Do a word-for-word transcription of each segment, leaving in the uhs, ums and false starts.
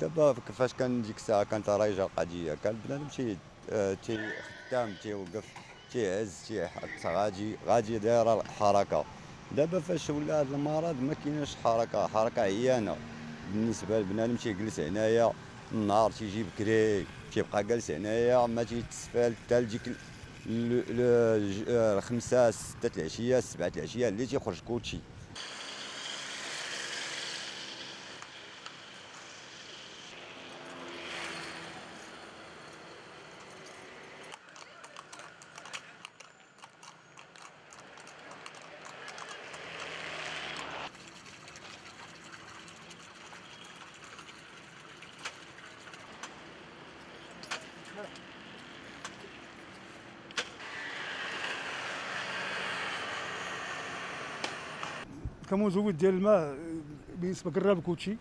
دابا كيفاش كان ديك الساعه كانت رايجه القضيه، كان بنادم تي آه، تي خدام تيوقف تيهز تيحط غادي غادي دايره الحركه. دابا فاش ولا هذا المرض ما كايناش حركه، حركه عيانه بالنسبه لبنادم تيجلس هنايا النهار تيجي بكري تيبقى جالس هنايا ما تيتسفال حتى لديك ال- ال- ال- آه، الخمسه سته العشيه سبعه العشيه اللي تيخرج كلشي. كمزود ديال الماء بالنسبه قراب كلشي.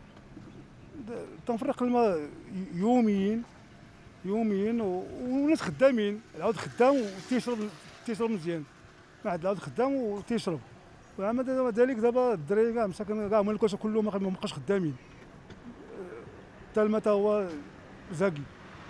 تنفرق الماء يوميا يوميا و- والناس خدامين، العود خدام وتيشرب تيشرب مزيان، ما عاد العود خدام وتيشرب. ومع ذلك دابا الدراري كاع مساكن كاع هما الكوشه كلهم ما بقاش خدامين، حتى الماء تا هو زاكي.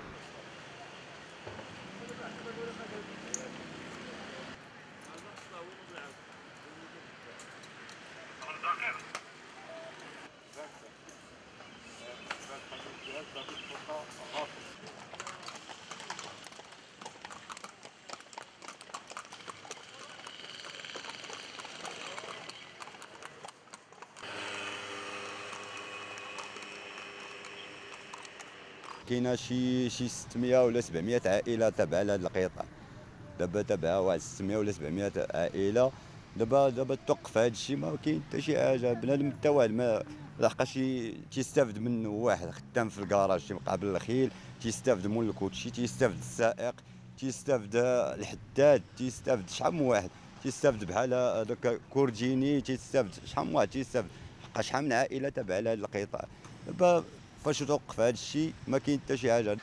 كاينه شي شي ستمائة ولا سبعمائة عائله تابعه لهذا القطاع. دابا تابعه واحد ستمائة ولا سبعمائة عائله. دابا دابا توقف هذا الشيء ما كاين حتى شي حاجه، بنادم حتى واحد ما لحقاش تيستافد منه. واحد خدام في الكراج تيبقى بالخيل تيستافد من الكوتشي، تيستافد السائق، تيستافد الحداد، تيستافد شحال من واحد، تيستافد بحال هذاك كورجيني، تيستافد شحال من واحد تيستافد. حقا شحال من عائله تابعه لهذا القطاع. دابا فاش توقف هذا الشيء ما كاين حتى شي حاجه.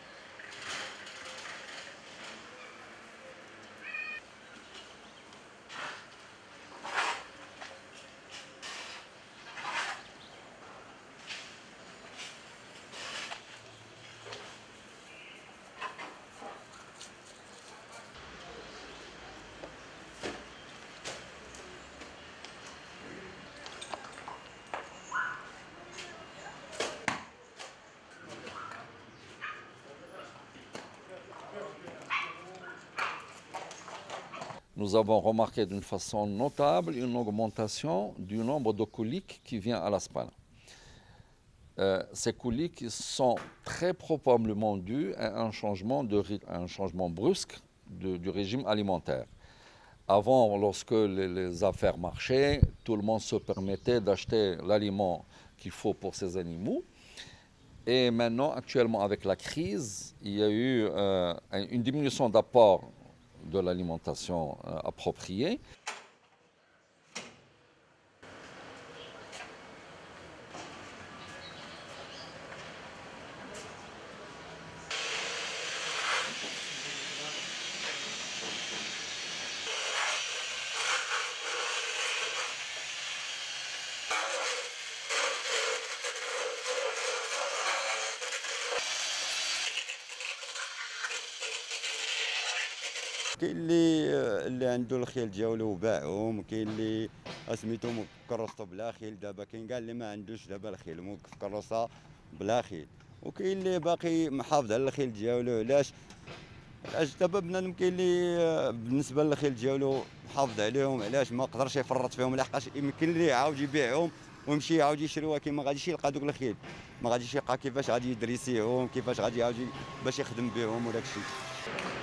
Nous avons remarqué d'une façon notable une augmentation du nombre de coliques qui vient à la spana. Euh, ces coliques sont très probablement dues à un changement, de, à un changement brusque de, du régime alimentaire. Avant, lorsque les, les affaires marchaient, tout le monde se permettait d'acheter l'aliment qu'il faut pour ses animaux. Et maintenant, actuellement, avec la crise, il y a eu euh, une diminution d'apport de l'alimentation euh, appropriée. كاين اللي اللي عنده الخيل ديالو وباعهم، كاين اللي سميتو كرستو بلا خيل. دابا كاين كاع اللي ما عندوش دابا الخيل موقف كروسه بلا خيل، وكاين اللي باقي محافظ على الخيل ديالو. علاش علاش دابا بنادم كاين اللي بالنسبه للخيل ديالو محافظ عليهم، علاش ما قدرش يفرط فيهم، لحقاش يمكن ليه يعاود يبيعهم ويمشي يعاود يشري، ولكن ما غاديش يلقى دوك الخيل، ما غاديش يلقى كيفاش غادي يدريسيهم، كيفاش غادي يعاود باش يخدم بهم وداك الشيء.